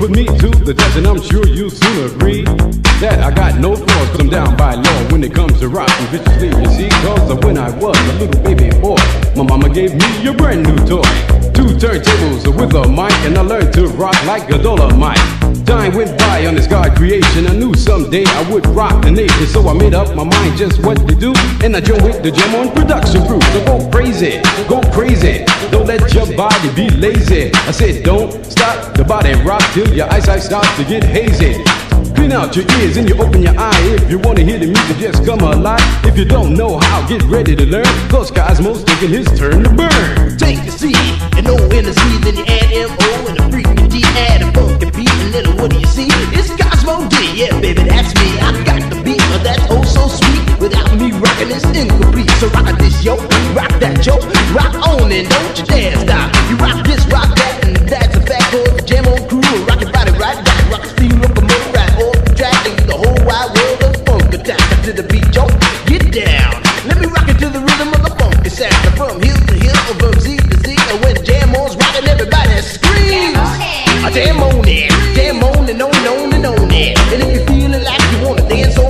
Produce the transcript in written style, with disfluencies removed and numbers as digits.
put me to the test, and I'm sure you'll soon agree that I got no flaws, 'cause I'm down by law when it comes to rocking viciously, you see. 'Cause when I was a little baby boy, my mama gave me a brand new toy, 2 turntables with a mic, and I learned to rock like a Dolomite. Time went by on this God creation. I knew someday I would rock the nation, so I made up my mind just what to do, and I joined with the Jam On production crew. So go crazy, don't let your body be lazy. I said don't stop the body rock till your eyesight starts to get hazy. Clean out your ears and you open your eye. If you wanna hear the music, just come alive. If you don't know how, get ready to learn, 'cause Cosmo's taking his turn to burn. Take a C and O in the C, then you add M-O and a freaking D, add a funky beat, and then what do you see? It's Cosmo D, yeah baby, that's me. I got the beat, that's oh so sweet. Without me rocking, it's incomplete. So rock this yo, rock that yo, rock on and don't you dare stop. You rock this, rock that, and that's a fact. For the Jam On crew, rock your body right back, rock the steel locomotive right off the track, and the whole wide world of funk attack. To the beat, yo, get down. Let me rock it to the rhythm of the funky sound. From hill to hill, from Z to Z, and when Jam On's rocking, everybody screams. Jam on it, jam on and on and on and on it. And if you're feeling like you wanna dance on